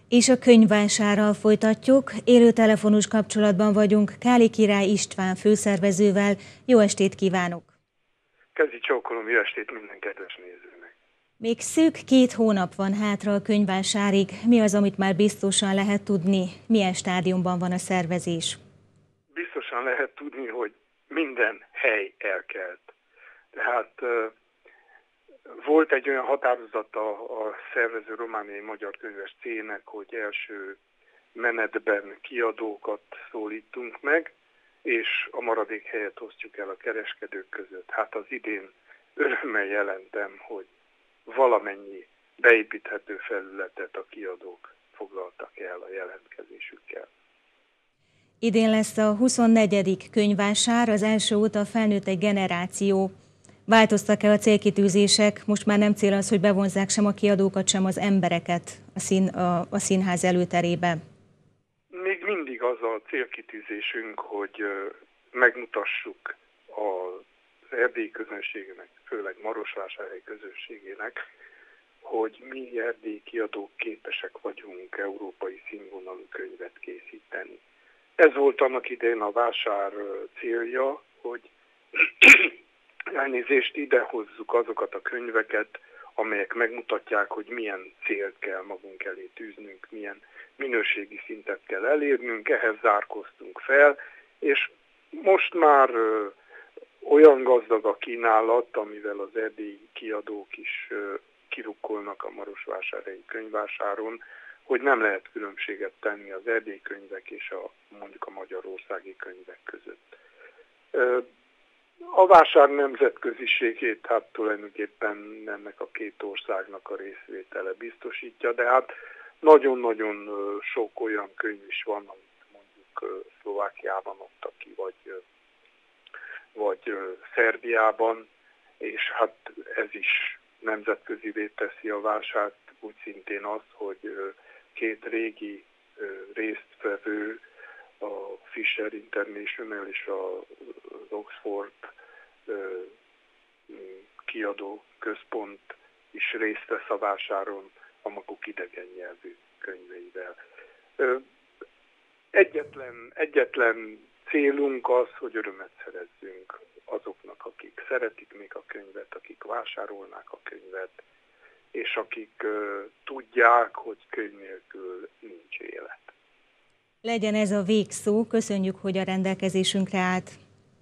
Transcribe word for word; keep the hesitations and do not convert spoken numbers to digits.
És a könyvvásárral folytatjuk. Élő telefonos kapcsolatban vagyunk Káli Király István főszervezővel. Jó estét kívánok! Kezi csókolom, jó estét minden kedves nézőnek! Még szűk két hónap van hátra a könyvvásárig. Mi az, amit már biztosan lehet tudni? Milyen stádiumban van a szervezés? Biztosan lehet tudni, hogy minden hely elkelt. Tehát uh, volt egy olyan határozata a szervező romániai magyar könyves cégnek, hogy első menetben kiadókat szólítunk meg, és a maradék helyet osztjuk el a kereskedők között. Hát az idén örömmel jelentem, hogy valamennyi beépíthető felületet a kiadók foglaltak el a jelentkezésükkel. Idén lesz a huszonnegyedik könyvvásár, az első óta felnőtt egy generáció. Változtak-e a célkitűzések? Most már nem cél az, hogy bevonzzák sem a kiadókat, sem az embereket a, szín, a, a színház előterébe? Még mindig az a célkitűzésünk, hogy megmutassuk az erdélyi közönségének, főleg Marosvásárhely közönségének, hogy mi erdélyi kiadók képesek vagyunk európai színvonalú könyvet készíteni. Ez volt annak idején a vásár célja, hogy elnézést idehozzuk azokat a könyveket, amelyek megmutatják, hogy milyen célt kell magunk elé tűznünk, milyen minőségi szintet kell elérnünk, ehhez zárkoztunk fel, és most már ö, olyan gazdag a kínálat, amivel az erdélyi kiadók is ö, kirukkolnak a marosvásárhelyi könyvvásáron, hogy nem lehet különbséget tenni az erdélyi könyvek és a, mondjuk a magyarországi könyvek között. Ö, A vásár nemzetköziségét hát tulajdonképpen ennek a két országnak a részvétele biztosítja, de hát nagyon-nagyon sok olyan könyv is van, amit mondjuk Szlovákiában adtak ki, vagy, vagy Szerbiában, és hát ez is nemzetközivé teszi a vásárt, úgy szintén az, hogy két régi résztvevő, a Fisher International és az Oxford kiadó központ is részt vesz a vásáron a maguk idegen nyelvű könyveivel. Egyetlen, egyetlen célunk az, hogy örömet szerezzünk azoknak, akik szeretik még a könyvet, akik vásárolnák a könyvet, és akik uh, tudják, hogy könyv nélkül nincs élet. Legyen ez a végszó. Köszönjük, hogy a rendelkezésünkre állt.